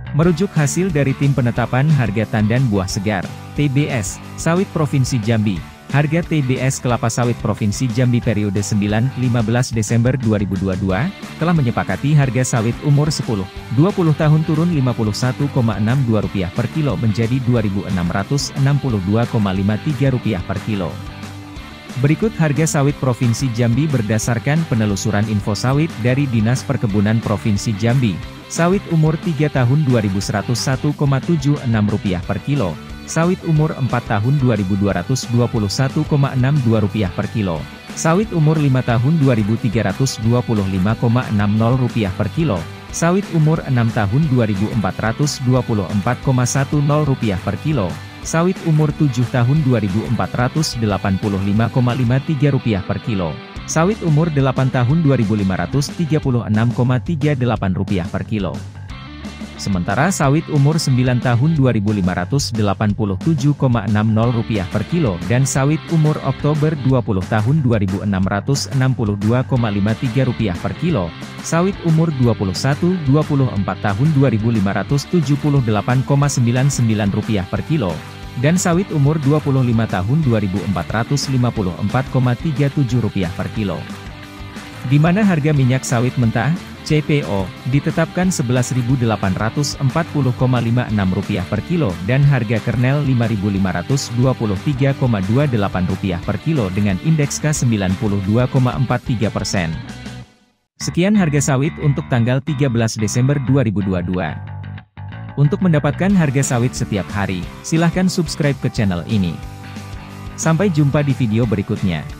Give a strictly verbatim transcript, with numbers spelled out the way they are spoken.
Merujuk hasil dari Tim Penetapan Harga Tandan Buah Segar, T B S, Sawit Provinsi Jambi, harga T B S kelapa sawit Provinsi Jambi periode sembilan sampai lima belas Desember dua ribu dua puluh dua, telah menyepakati harga sawit umur sepuluh sampai dua puluh tahun turun lima puluh satu koma enam dua rupiah per kilo menjadi dua ribu enam ratus enam puluh dua koma lima tiga rupiah per kilo. Berikut harga sawit Provinsi Jambi berdasarkan penelusuran info sawit dari Dinas Perkebunan Provinsi Jambi. Sawit umur tiga tahun dua ribu seratus satu koma tujuh enam rupiah per kilo. Sawit umur empat tahun dua ribu dua ratus dua puluh satu koma enam dua rupiah per kilo. Sawit umur lima tahun dua ribu tiga ratus dua puluh lima koma enam nol rupiah per kilo. Sawit umur enam tahun dua ribu empat ratus dua puluh empat koma sepuluh rupiah per kilo. Sawit umur tujuh tahun dua ribu empat ratus delapan puluh lima koma lima tiga rupiah per kilo. Sawit umur delapan tahun dua ribu lima ratus tiga puluh enam koma tiga delapan rupiah per kilo. Sementara sawit umur sembilan tahun dua ribu lima ratus delapan puluh tujuh koma enam nol rupiah per kilo dan sawit umur Oktober dua puluh tahun dua ribu enam ratus enam puluh dua koma lima tiga rupiah per kilo. Sawit umur dua puluh satu sampai dua puluh empat tahun dua ribu lima ratus tujuh puluh delapan koma sembilan sembilan rupiah per kilo. Dan sawit umur dua puluh lima tahun dua ribu empat ratus lima puluh empat koma tiga tujuh rupiah per kilo. Di mana harga minyak sawit mentah, C P O, ditetapkan sebelas ribu delapan ratus empat puluh koma lima enam rupiah per kilo dan harga kernel lima ribu lima ratus dua puluh tiga koma dua delapan rupiah per kilo dengan indeks K sembilan puluh dua koma empat tiga persen. Sekian harga sawit untuk tanggal tiga belas Desember dua ribu dua puluh dua. Untuk mendapatkan harga sawit setiap hari, silahkan subscribe ke channel ini. Sampai jumpa di video berikutnya.